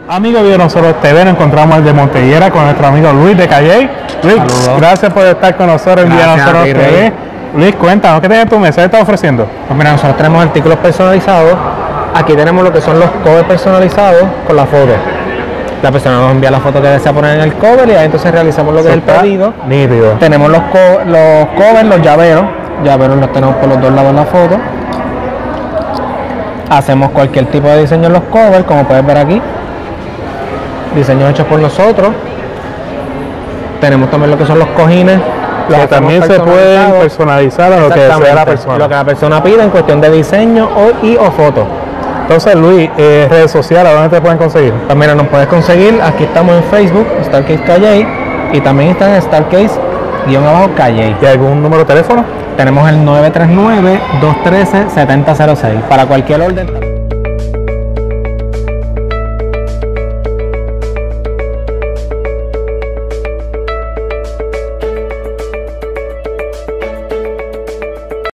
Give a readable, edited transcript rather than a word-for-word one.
Amigos de Nosotros TV, nos encontramos el de Montellera con nuestro amigo Luis de Calley. Luis, saludos. Gracias por estar con nosotros en Vía Nosotros TV. Luis, cuéntanos, ¿qué tienes en tu mesa? ¿Qué estás ofreciendo? Pues mira, nosotros tenemos artículos personalizados. Aquí tenemos lo que son los covers personalizados con la foto. La persona nos envía la foto que desea poner en el cover y ahí entonces realizamos lo que es el pedido. Nítido. Tenemos los covers, los llaveros. Llaveros los tenemos por los dos lados de la foto. Hacemos cualquier tipo de diseño en los covers, como puedes ver aquí. Diseños hechos por nosotros. Tenemos también lo que son los cojines. Que también se pueden personalizar a lo que desea la persona. Lo que la persona pida en cuestión de diseño o foto. Entonces, Luis, redes sociales, ¿dónde te pueden conseguir? Pues mira, nos puedes conseguir, aquí estamos en Facebook, Starcase Calley, y también está en Starcase_Calley. ¿Y algún número de teléfono? Tenemos el 939-213-7006 para cualquier orden.